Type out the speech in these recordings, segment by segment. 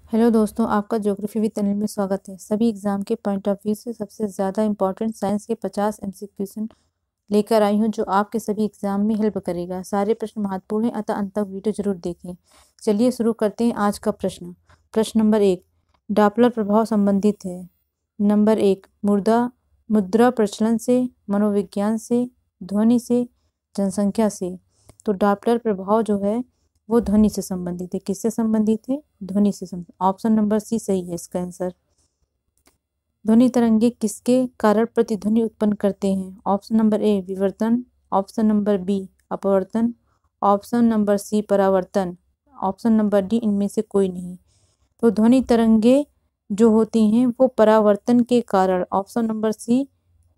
Hello दोस्तों, आपका geography with Anil में स्वागत है। सभी एग्जाम के पॉइंट ऑफ व्यू से सबसे ज़्यादा इंपॉर्टेंट साइंस के 50 MCQ क्वेश्चन लेकर आई हूँ, जो आपके सभी एग्जाम में हेल्प करेगा। सारे प्रश्न महत्वपूर्ण हैं, अतः अंत तक वीडियो जरूर देखें। चलिए शुरू करते हैं आज का प्रश्न। प्रश्न नंबर 1, डॉपलर प्रभाव संबंधित है। नंबर 1, मुद्रा प्रचलन से, मनोविज्ञान से, ध्वनि से, जनसंख्या से। तो डॉपलर प्रभाव जो है वो ध्वनि से संबंधित है। किससे संबंधित है? ध्वनि से संबंधित। ऑप्शन नंबर सी सही है इसका आंसर। ध्वनि तरंगे किसके कारण प्रतिध्वनि उत्पन्न करते हैं? ऑप्शन नंबर ए विवर्तन, ऑप्शन नंबर बी अपवर्तन, ऑप्शन नंबर सी परावर्तन, ऑप्शन नंबर डी इनमें से कोई नहीं। तो ध्वनि तरंगे जो होती हैं वो परावर्तन के कारण, ऑप्शन नंबर सी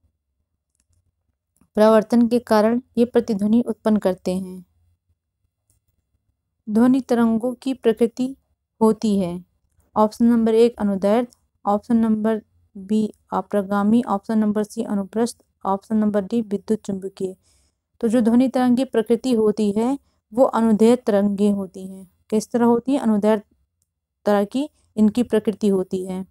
परावर्तन के कारण ये प्रतिध्वनि उत्पन्न करते हैं। ध्वनि तरंगों की प्रकृति होती है। ऑप्शन नंबर 1 अनुदैर्ध्य, ऑप्शन नंबर बी अप्रगामी, ऑप्शन नंबर सी अनुप्रस्थ, ऑप्शन नंबर डी विद्युत चुंबकीय। तो जो ध्वनि तरंग की प्रकृति होती है वो अनुदैर्ध्य तरंगे होती हैं। किस तरह होती है? अनुदैर्ध्य तरह की इनकी प्रकृति होती है।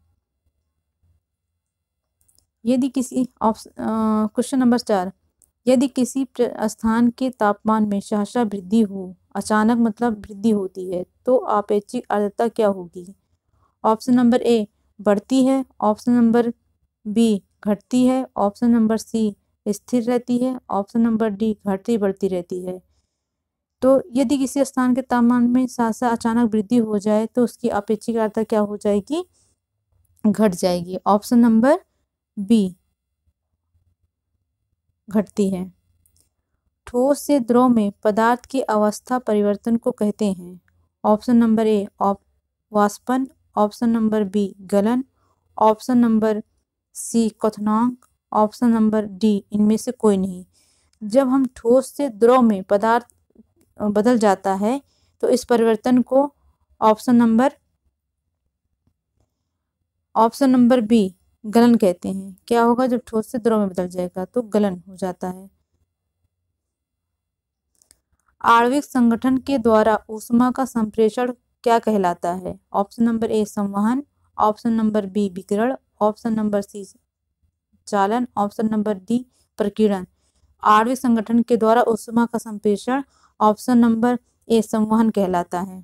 यदि किसी क्वेश्चन नंबर 4, यदि किसी स्थान के तापमान में सहसा वृद्धि हो, अचानक मतलब वृद्धि होती है, तो आपेक्षिक आर्द्रता क्या होगी? ऑप्शन नंबर ए बढ़ती है, ऑप्शन नंबर बी घटती है, ऑप्शन नंबर सी स्थिर रहती है, ऑप्शन नंबर डी घटती बढ़ती रहती है। तो यदि किसी स्थान के तापमान में सहसा अचानक वृद्धि हो जाए तो उसकी आपेक्षिक आर्द्रता क्या हो जाएगी? घट जाएगी। ऑप्शन नंबर बी घटती है। ठोस से द्रव में पदार्थ की अवस्था परिवर्तन को कहते हैं। ऑप्शन नंबर ए वाष्पन, ऑप्शन नंबर बी गलन, ऑप्शन नंबर सी क्वथनांक, ऑप्शन नंबर डी इनमें से कोई नहीं। जब हम ठोस से द्रव में पदार्थ बदल जाता है तो इस परिवर्तन को ऑप्शन नंबर बी गलन कहते हैं। क्या होगा? जब ठोस से द्रव में बदल जाएगा तो गलन हो जाता है। आणविक संगठन के द्वारा ऊष्मा का संप्रेषण क्या कहलाता है? ऑप्शन नंबर ए संवहन, ऑप्शन नंबर बी विकिरण, ऑप्शन नंबर सी चालन, ऑप्शन नंबर डी प्रकीर्णन। आणविक संगठन के द्वारा ऊष्मा का संप्रेषण ऑप्शन नंबर ए संवहन कहलाता है।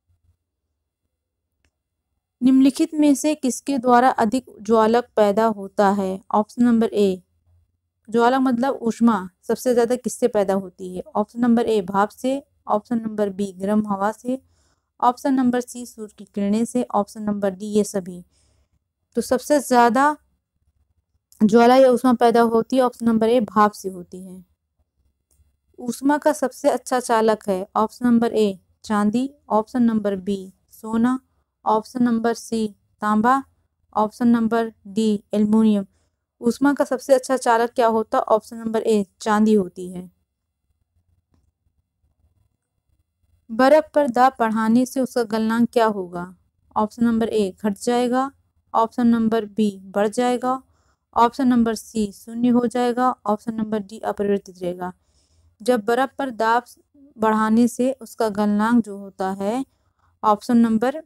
निम्नलिखित में से किसके द्वारा अधिक ज्वालक पैदा होता है? ऑप्शन नंबर ए ज्वाला मतलब ऊष्मा सबसे ज्यादा किससे पैदा होती है? ऑप्शन नंबर ए भाप से, ऑप्शन नंबर बी गर्म हवा से, ऑप्शन नंबर सी सूर्य की किरणें से, ऑप्शन नंबर डी ये सभी। तो सबसे ज्यादा ज्वाला या ऊष्मा पैदा होती है ऑप्शन नंबर ए भाप से होती है। ऊष्मा का सबसे अच्छा चालक है ऑप्शन नंबर ए चांदी, ऑप्शन नंबर बी सोना, ऑप्शन नंबर सी तांबा, ऑप्शन नंबर डी एल्युमिनियम। ऊष्मा का सबसे अच्छा चालक क्या होता? ऑप्शन नंबर ए चांदी होती है। बर्फ पर दाब बढ़ाने से उसका गलनांक क्या होगा? ऑप्शन नंबर ए घट जाएगा, ऑप्शन नंबर बी बढ़ जाएगा, ऑप्शन नंबर सी शून्य हो जाएगा, ऑप्शन नंबर डी अपरिवर्तित रहेगा। जब बर्फ पर दाब बढ़ाने से उसका गलनांक जो होता है ऑप्शन नंबर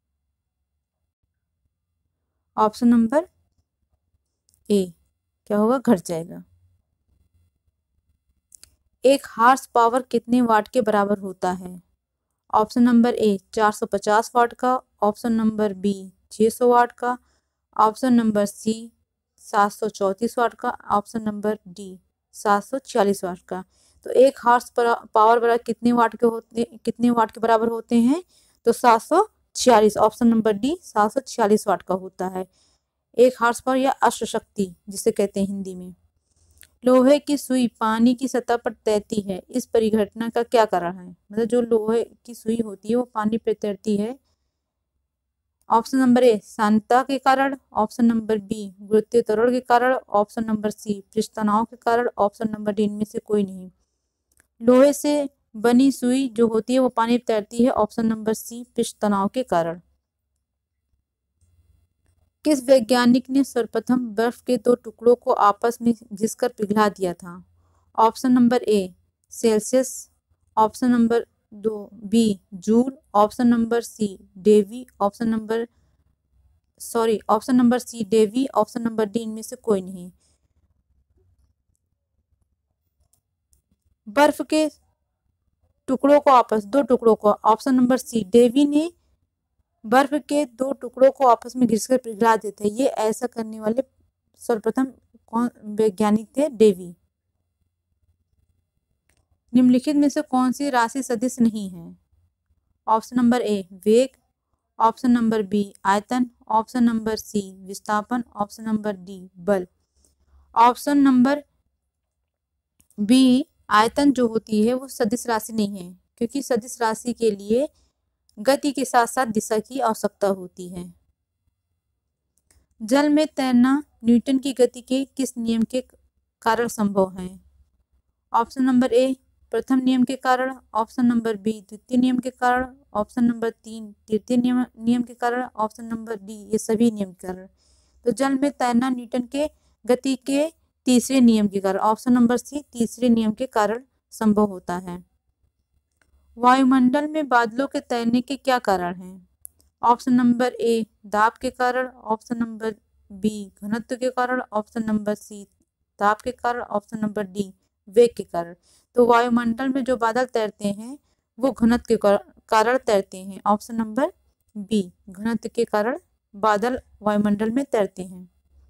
ए क्या होगा? घट जाएगा। एक हार्स पावर कितने वाट के बराबर होता है? ऑप्शन नंबर ए 450 वाट का, ऑप्शन नंबर बी 600 वाट का, ऑप्शन नंबर सी 734 वाट का, ऑप्शन नंबर डी 746 वाट का। तो एक हार्स पावर बराबर कितने वाट के बराबर होते हैं? तो 746। ऑप्शन नंबर डी 746 वाट का होता है। एक हार्स पावर या अश्वशक्ति जिसे कहते हैं हिंदी में। लोहे की सुई पानी की सतह पर तैरती है, इस परिघटना का क्या कारण है? मतलब जो लोहे की सुई होती है वो पानी पर तैरती है। ऑप्शन नंबर ए सांद्रता के कारण, ऑप्शन नंबर बी गुरुत्वीय त्वरण के कारण, ऑप्शन नंबर सी पृष्ठ तनाव के कारण, ऑप्शन नंबर डी इनमें से कोई नहीं। लोहे से बनी सुई जो होती है वो पानी पर तैरती है, ऑप्शन नंबर सी पृष्ठ तनाव के कारण। किस वैज्ञानिक ने सर्वप्रथम बर्फ के दो टुकड़ों को आपस में घिसकर पिघला दिया था? Option number A Celsius, option number B joule, option number C Davy, option number C Davy, option number D इनमें से कोई नहीं। बर्फ के टुकड़ों को दो टुकड़ों को, ऑप्शन नंबर सी डेवी ने बर्फ के दो टुकड़ों को आपस में घिसकर पिघला देते हैं। ये ऐसा करने वाले सर्वप्रथम कौन वैज्ञानिक थे? डेवी। निम्नलिखित में से कौन सी राशि सदिश नहीं है? ऑप्शन नंबर ए वेग, ऑप्शन नंबर बी आयतन, ऑप्शन नंबर सी विस्थापन, ऑप्शन नंबर डी बल। ऑप्शन नंबर बी आयतन जो होती है वो सदिश राशि नहीं है, क्योंकि सदिश राशि के लिए गति के साथ साथ दिशा की आवश्यकता होती है। जल में तैरना न्यूटन की गति के किस नियम के कारण संभव है? ऑप्शन नंबर ए प्रथम नियम के कारण, ऑप्शन नंबर बी द्वितीय नियम के कारण, ऑप्शन नंबर 3 तृतीय नियम के कारण, ऑप्शन नंबर डी ये सभी नियम के कारण। तो जल में तैरना न्यूटन के गति के तीसरे नियम के कारण, ऑप्शन नंबर सी तीसरे नियम के कारण संभव होता है। वायुमंडल में बादलों के तैरने के क्या कारण हैं? ऑप्शन नंबर ए दाब के कारण, ऑप्शन नंबर बी घनत्व के कारण, ऑप्शन नंबर सी दाब के कारण, ऑप्शन नंबर डी वेग के कारण। तो वायुमंडल में जो बादल तैरते हैं वो घनत्व के कारण तैरते हैं। ऑप्शन नंबर बी घनत्व के कारण बादल वायुमंडल में तैरते हैं।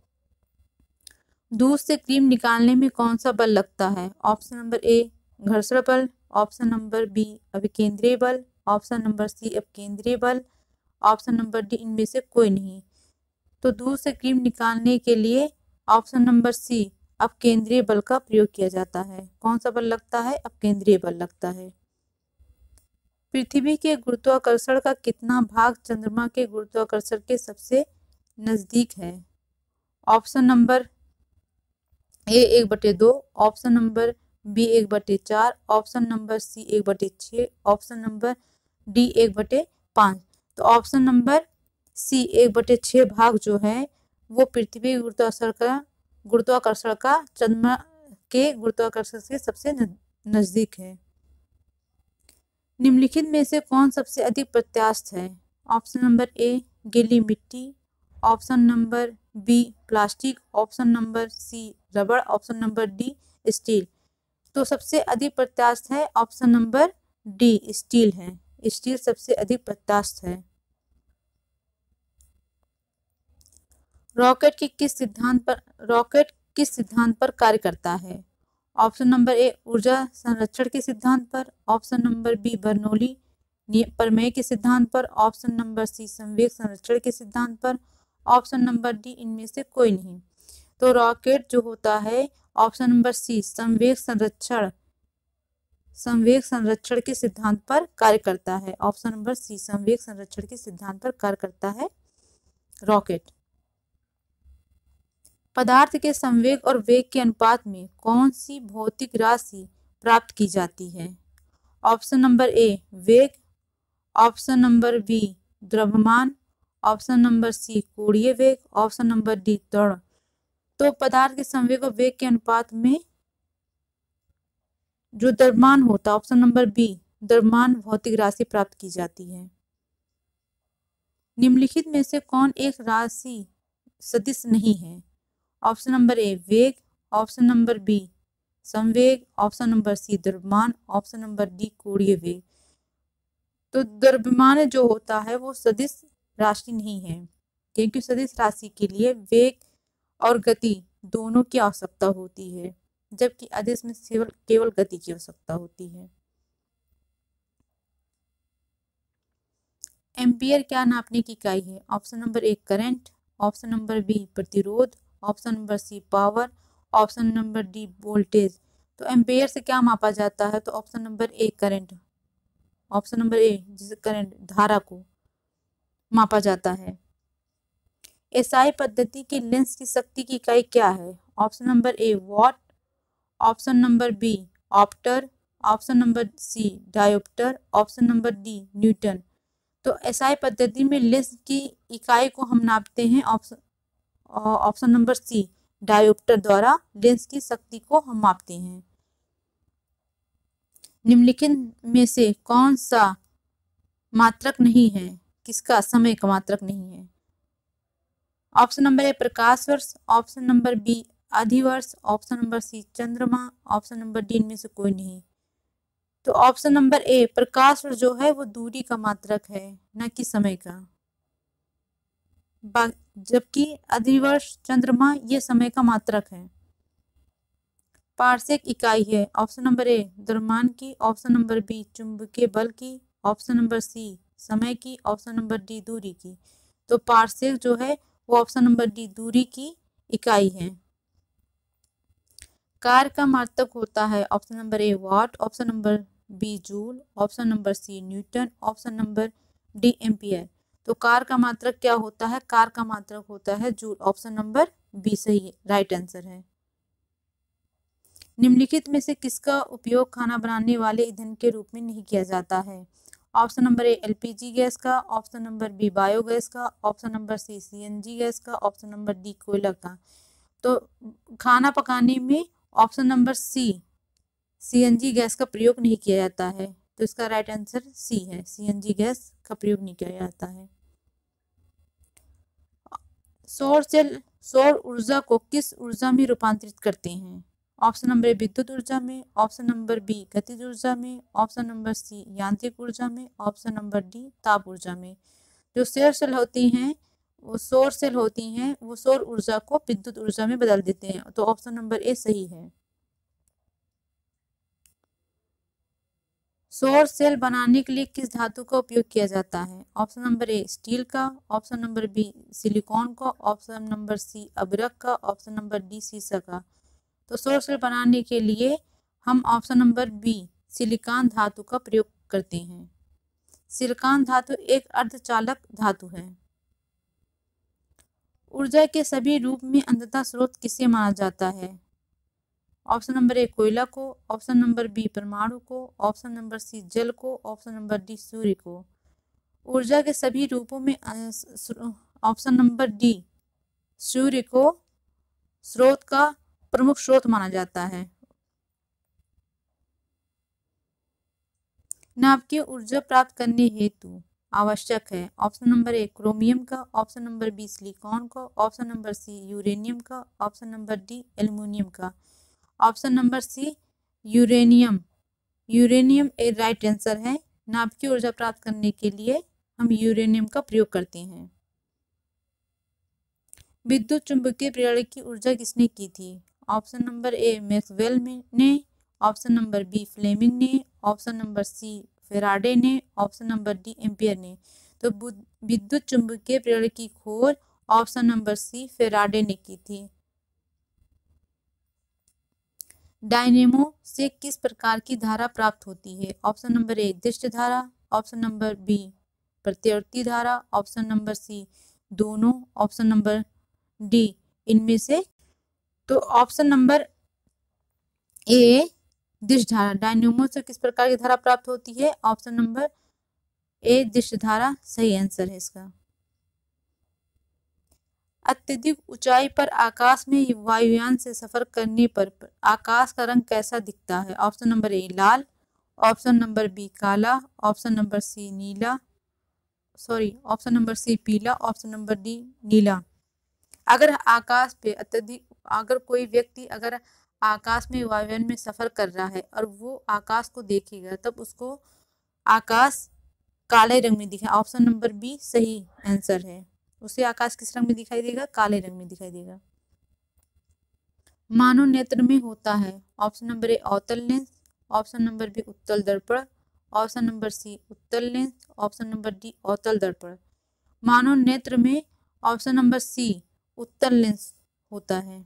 दूध से क्रीम निकालने में कौन सा बल लगता है? ऑप्शन नंबर ए घर्षण बल, ऑप्शन नंबर बी अभिकेंद्रीय बल, ऑप्शन नंबर सी अपकेंद्रीय बल, ऑप्शन नंबर डी इनमें से कोई नहीं। तो दूध से क्रीम निकालने के लिए ऑप्शन नंबर सी अपकेंद्रीय बल का प्रयोग किया जाता है। कौन सा बल लगता है? अपकेंद्रीय बल लगता है। पृथ्वी के गुरुत्वाकर्षण का कितना भाग चंद्रमा के गुरुत्वाकर्षण के सबसे नजदीक है? Option number A 1/2, option number B 1/4, option number C 1/6, option number D 1/5। तो ऑप्शन नंबर सी 1/6 भाग जो है वो पृथ्वी गुरुत्वाकर्षण का चंद्रमा के गुरुत्वाकर्षण से सबसे नजदीक है। निम्नलिखित में से कौन सबसे अधिक प्रत्यास्थ है? ऑप्शन नंबर ए गीली मिट्टी, option number B plastic, option number C रबड़, ऑप्शन नंबर डी स्टील। तो सबसे अधिक प्रत्यास्थ है ऑप्शन नंबर डी स्टील है। स्टील सबसे अधिक प्रत्यास्थ है। रॉकेट किस सिद्धांत पर कार्य करता है? ऑप्शन नंबर ए ऊर्जा संरक्षण के सिद्धांत पर, ऑप्शन नंबर बी बर्नौली प्रमेय के सिद्धांत पर, ऑप्शन नंबर सी संवेग संरक्षण के सिद्धांत पर, ऑप्शन नंबर डी इनमें से कोई नहीं। तो रॉकेट जो होता है ऑप्शन नंबर सी संवेग संरक्षण के सिद्धांत पर कार्य करता है। ऑप्शन नंबर सी संवेग संरक्षण के सिद्धांत पर कार्य करता है रॉकेट। पदार्थ के संवेग और वेग के अनुपात में कौन सी भौतिक राशि प्राप्त की जाती है? ऑप्शन नंबर ए वेग, ऑप्शन नंबर बी द्रव्यमान, ऑप्शन नंबर सी कोणीय वेग, ऑप्शन नंबर डी त्वरण। तो पदार्थ के संवेग और वेग के अनुपात में जो द्रव्यमान होता है ऑप्शन नंबर बी द्रव्यमान भौतिक राशि प्राप्त की जाती है। निम्नलिखित में से कौन एक राशि सदिश नहीं है? ऑप्शन नंबर ए वेग, ऑप्शन नंबर बी संवेग, ऑप्शन नंबर सी द्रव्यमान, ऑप्शन नंबर डी कोणीय वेग। तो द्रव्यमान जो होता है वो सदिश राशि नहीं है, क्योंकि सदिश राशि के लिए वेग और गति दोनों की आवश्यकता होती है, जबकि अदिश में केवल गति की आवश्यकता होती है। एम्पियर क्या नापने की इकाई है? Option number A current, option number B प्रतिरोध, option number C power, option number D voltage. तो एम्पियर से क्या मापा जाता है? तो option number A current, option number A जिसे करंट धारा को मापा जाता है। एसआई पद्धति की लेंस की शक्ति की इकाई क्या है? Option number A watt, option number B ऑप्टर, option number C dioptre, option number D newton. तो एसआई पद्धति में लेंस की इकाई को हम नापते हैं ऑप्शन नंबर सी डायोप्टर द्वारा लेंस की शक्ति को हम मापते हैं। निम्नलिखित में से कौन सा मात्रक नहीं है? किसका समय का मात्रक नहीं है? ऑप्शन नंबर ए प्रकाश वर्ष, ऑप्शन नंबर बी अधिवर्ष, ऑप्शन नंबर सी चंद्रमा, ऑप्शन नंबर डी इनमें से कोई नहीं। तो ऑप्शन नंबर ए प्रकाश वर्ष जो है वो दूरी का मात्रक है, न कि समय का, जबकि अधिवर्ष चंद्रमा ये समय का मात्रक है। पारसेक इकाई है ऑप्शन नंबर ए द्रव्यमान की, ऑप्शन नंबर बी चुंबकीय बल की, ऑप्शन नंबर सी समय की, ऑप्शन नंबर डी दूरी की। तो पारसेक जो है वो ऑप्शन नंबर डी दूरी की इकाई है। कार्य का मात्रक होता है option number A watt, option number B joule, option number C newton, option number D ampere. तो कार्य का मात्रक क्या होता है? कार्य का मात्रक होता है जूल। ऑप्शन नंबर बी सही है, राइट आंसर है। निम्नलिखित में से किसका उपयोग खाना बनाने वाले ईंधन के रूप में नहीं किया जाता है? Option number A LPG gas का, ऑप्शन नंबर बी बायोगैस का, option number C CNG gas का, ऑप्शन नंबर डी कोयला का। तो खाना पकाने में option number C CNG gas का प्रयोग नहीं किया जाता है। तो इसका राइट आंसर सी है, सीएनजी गैस का प्रयोग नहीं किया जाता है। सौर सेल सौर ऊर्जा को किस ऊर्जा में रूपांतरित करते हैं? ऑप्शन नंबर ए विद्युत ऊर्जा में, ऑप्शन नंबर बी गतिज ऊर्जा में, ऑप्शन नंबर सी यांत्रिक ऊर्जा में, ऑप्शन नंबर डी ताप ऊर्जा में। जो सौर सेल होती हैं वो सौर ऊर्जा को विद्युत ऊर्जा में बदल देते हैं। तो ऑप्शन नंबर ए सही है। सौर सेल बनाने के लिए किस धातु का उपयोग किया जाता है? ऑप्शन नंबर ए स्टील का, ऑप्शन नंबर बी सिलिकॉन का, ऑप्शन नंबर सी अभ्रक का, ऑप्शन नंबर डी सीसा का। तो सौर सेल बनाने के लिए हम ऑप्शन नंबर बी सिलिकॉन धातु का प्रयोग करते हैं। सिलिकॉन धातु एक अर्धचालक धातु है। ऊर्जा के सभी रूप में अंततः स्रोत किसे माना जाता है? ऑप्शन नंबर ए कोयला को, ऑप्शन नंबर बी परमाणु को, ऑप्शन नंबर सी जल को, ऑप्शन नंबर डी सूर्य को। ऊर्जा के सभी रूपों में ऑप्शन नंबर डी सूर्य को स्रोत का प्रमुख स्रोत माना जाता है। नाभिकीय ऊर्जा प्राप्त करने हेतु आवश्यक है ऑप्शन नंबर ए क्रोमियम का, ऑप्शन नंबर बी सिलिकॉन का, ऑप्शन नंबर सी यूरेनियम का, ऑप्शन नंबर डी एल्युमिनियम का। Option number C uranium a right answer है। नाभिकीय ऊर्जा प्राप्त करने के लिए हम यूरेनियम का प्रयोग करते हैं। विद्युत चुंबकीय प्रणाली की ऊर्जा किसने की थी? ऑप्शन नंबर ए मैक्सवेल ने, ऑप्शन नंबर बी फ्लेमिंग ने, ऑप्शन नंबर सी फेराडे ने, ऑप्शन नंबर डी एम्पियर ने। तो विद्युत चुंबकीय प्रणाली की खोज ऑप्शन नंबर सी फेराडे ने की थी। डायनेमो से किस प्रकार की धारा प्राप्त होती है? ऑप्शन नंबर ए दिष्ट धारा, ऑप्शन नंबर बी प्रत्यावर्ती धारा, ऑप्शन नंबर सी दोनों, ऑप्शन नंबर डी इनमें से। तो ऑप्शन नंबर ए दिष्ट धारा, डायनेमो से किस प्रकार की धारा प्राप्त होती है? ऑप्शन नंबर ए दिष्ट धारा सही आंसर है इसका। अत्यधिक ऊंचाई पर आकाश में वायुयान से सफर करने पर आकाश का रंग कैसा दिखता है? ऑप्शन नंबर ए लाल, ऑप्शन नंबर बी काला, option number C option number C पीला, ऑप्शन नंबर डी नीला। अगर कोई व्यक्ति आकाश में वायुयान में सफर कर रहा है और वो आकाश को देखेगा तब उसको आकाश काले रंग में दिखेगा। ऑप्शन नंबर बी सही आंसर है। उसे आकाश किस रंग में दिखाई देगा? काले रंग में दिखाई देगा। मानव नेत्र में होता है ऑप्शन नंबर ए अवतल लेंस, ऑप्शन नंबर बी उत्तल दर्पण, ऑप्शन नंबर सी उत्तल लेंस, ऑप्शन नंबर डी अवतल दर्पण। मानव नेत्र में ऑप्शन नंबर सी उत्तल लेंस होता है।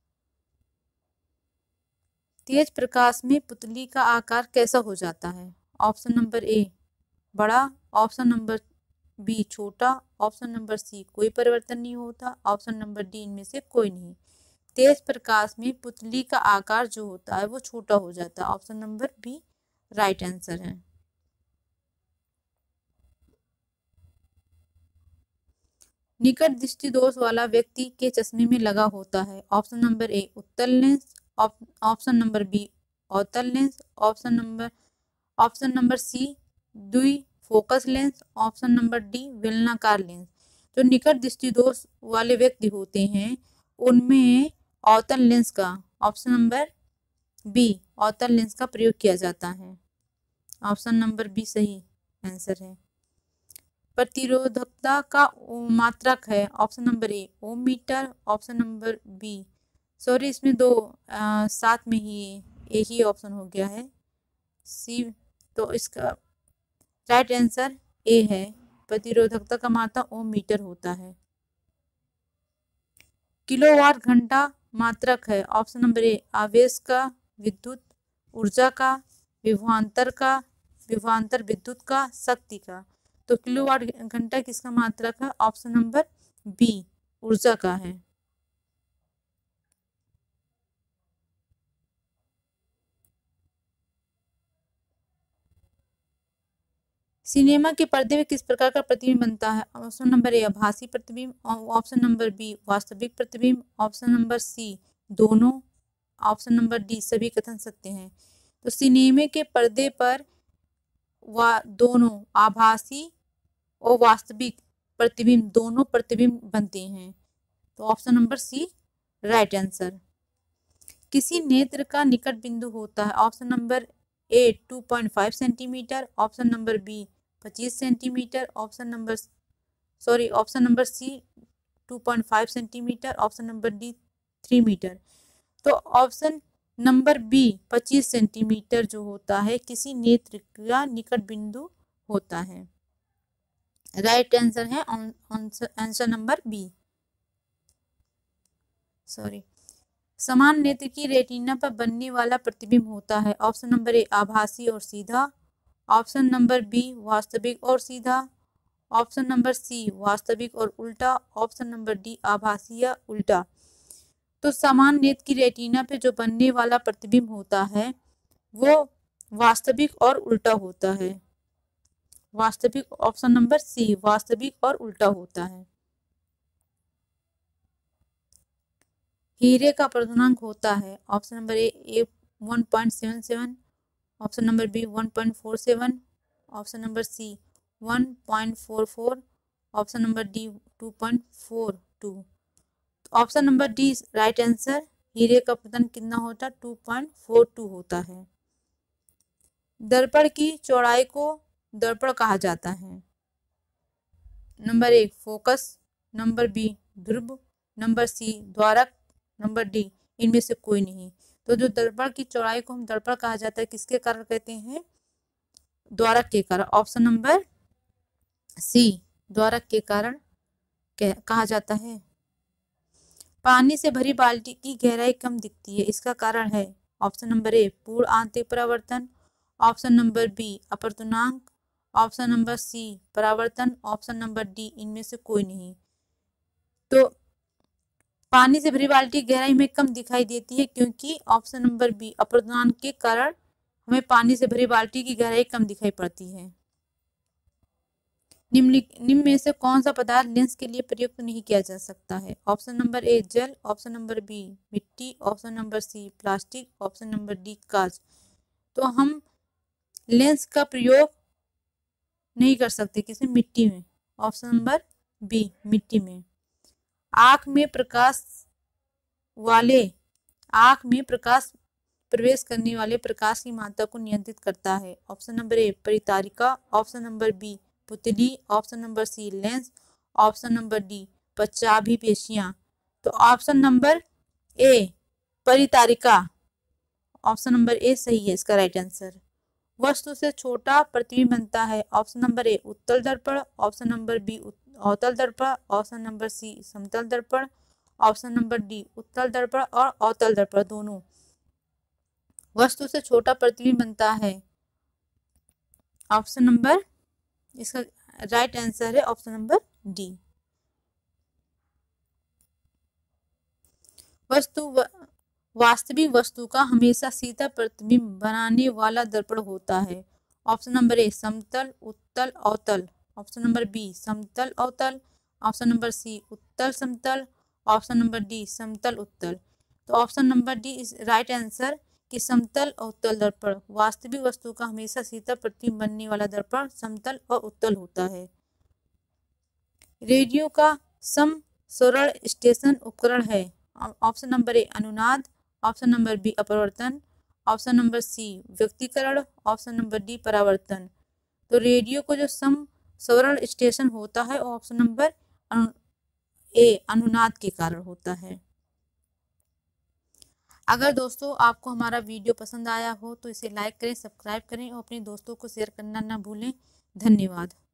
तेज प्रकाश में पुतली का आकार कैसा हो जाता है? ऑप्शन नंबर ए बड़ा, ऑप्शन नंबर बी छोटा, ऑप्शन नंबर सी कोई परिवर्तन नहीं होता, ऑप्शन नंबर डी इनमें से कोई नहीं। तेज प्रकाश में पुतली का आकार जो होता है वो छोटा हो जाता है। Option number B right answer है। निकट दृष्टि दोष वाला व्यक्ति के चश्मे में लगा होता है ऑप्शन नंबर ए उत्तल लेंस, ऑप्शन नंबर बी अवतल lens, option number option number C द्वि focus lens, option number D बेलनाकार लेंस। जो निकट दृष्टि दोष वाले व्यक्ति होते हैं उनमें अवतल लेंस का, ऑप्शन नंबर बी अवतल लेंस का प्रयोग किया जाता है। ऑप्शन नंबर बी सही आंसर है। प्रतिरोधकता का मात्रक है, option number A ohm metre, option number B sorry इसमें दो साथ में ही एक ही ऑप्शन हो गया है सी, तो इसका राइट आंसर ए है। प्रतिरोधकता का मात्रा ओम मीटर होता है। किलोवाट घंटा मात्रक है, ऑप्शन नंबर ए आवेश का, विद्युत ऊर्जा का, विभवांतर विद्युत का, शक्ति का। तो किलोवाट घंटा किसका मात्रक है? ऑप्शन नंबर बी ऊर्जा का है। सिनेमा के पर्दे में किस प्रकार का प्रतिबिंब बनता है? ऑप्शन नंबर ए आभासी प्रतिबिंब, ऑप्शन नंबर बी वास्तविक प्रतिबिंब, ऑप्शन नंबर सी दोनों, ऑप्शन नंबर डी सभी कथन सत्य हैं। तो सिनेमा के पर्दे पर दोनों आभासी और वास्तविक प्रतिबिंब दोनों प्रतिबिंब बनते हैं। तो option number C right answer. किसी नेत्र का निकट बिंदु होता है, option number A 2.5 centimetre, option number B 25 centimetre, option number C 2.5 centimetre, option number D 3 metre. तो ऑप्शन नंबर बी 25 सेंटीमीटर जो होता है किसी नेत्र का निकट बिंदु होता है। राइट आंसर है आंसर नंबर बी। समान नेत्र की रेटिना पर बनने वाला प्रतिबिंब होता है, ऑप्शन नंबर ए आभासी और सीधा, ऑप्शन नंबर बी वास्तविक और सीधा, ऑप्शन नंबर सी वास्तविक और उल्टा, ऑप्शन नंबर डी आभासी या उल्टा। तो समान नेत्र की रेटिना पे जो बनने वाला प्रतिबिंब होता है वो वास्तविक और उल्टा होता है। वास्तविक, ऑप्शन नंबर सी वास्तविक और उल्टा होता है। हीरे का प्रदूषणांक होता है, option number A 1.77, option number B 1.47, option number C 1.44, option number D 2.42। Option number D right answer. हीरे का प्रदूषण कितना होता है? 2.42 होता है। दर्पण की चौड़ाई को दर्पण कहा जाता है, नंबर एक फोकस, नंबर बी ध्रुव, नंबर सी द्वारक, नंबर डी इनमें से कोई नहीं। तो जो दर्पण की चौड़ाई को हम दर्पण कहा जाता है किसके कारण कहते हैं? द्वारक के कारण। ऑप्शन नंबर सी द्वारक के कारण कहा जाता है। पानी से भरी बाल्टी की गहराई कम दिखती है, इसका कारण है? ऑप्शन नंबर ए पूर्ण आंतरिक परावर्तन, ऑप्शन नंबर बी अपवर्तनांक, ऑप्शन नंबर सी परावर्तन, ऑप्शन नंबर डी इनमें से कोई नहीं। तो पानी से भरी बाल्टी गहराई में कम दिखाई देती है क्योंकि ऑप्शन नंबर बी अपवर्तनांक के कारण हमें पानी से भरी बाल्टी की गहराई कम दिखाई पड़ती है। निम्न में से कौन सा पदार्थ लेंस के लिए प्रयुक्त नहीं किया जा सकता है? ऑप्शन नंबर ए जल, ऑप्शन नंबर बी मिट्टी, option number C plastic, option number D कांच। तो हम लेंस का प्रयोग नहीं कर सकते किसी मिट्टी में, ऑप्शन नंबर बी मिट्टी में। आँख में प्रकाश प्रवेश करने वाले प्रकाश की मात्रा को नियंत्रित करता है, ऑप्शन नंबर ए परितारिका, ऑप्शन नंबर बी पुतली, option number C lens, option number D पश्चाभिपेशियां। तो ऑप्शन नंबर ए परितारिका, ऑप्शन नंबर ए सही है इसका राइट आंसर। वस्तु से छोटा प्रतिबिंब बनता है, ऑप्शन नंबर ए उत्तल दर्पण, ऑप्शन नंबर बी अवतल दर्पण, ऑप्शन नंबर सी समतल दर्पण, ऑप्शन नंबर डी उत्तल दर्पण और अवतल दर्पण दोनों। वस्तु से छोटा प्रतिबिंब बनता है, ऑप्शन नंबर, इसका राइट आंसर है ऑप्शन नंबर डी। वास्तविक वस्तु का हमेशा सीधा प्रतिबिंब बनाने वाला दर्पण होता है, ऑप्शन नंबर ए समतल उत्तल अवतल, ऑप्शन नंबर बी समतल अवतल, ऑप्शन नंबर सी उत्तल समतल, ऑप्शन नंबर डी समतल उत्तल। तो option number D is right answer. कि समतल और उत्तल दर्पण, वास्तविक वस्तु का हमेशा शीतल प्रतिबिंब बनने वाला दर्पण समतल और उत्तल होता है। रेडियो का समस्वरण स्टेशन उपकरण है। ऑप्शन नंबर ए अनुनाद, ऑप्शन नंबर बी अपवर्तन, ऑप्शन नंबर सी व्यक्तीकरण, ऑप्शन नंबर डी परावर्तन। तो रेडियो को जो समस्वरण स्टेशन होता है ऑप्शन नंबर ए अनुनाद के कारण होता है। अगर दोस्तों आपको हमारा वीडियो पसंद आया हो तो इसे लाइक करें, सब्सक्राइब करें और अपने दोस्तों को शेयर करना ना भूलें। धन्यवाद।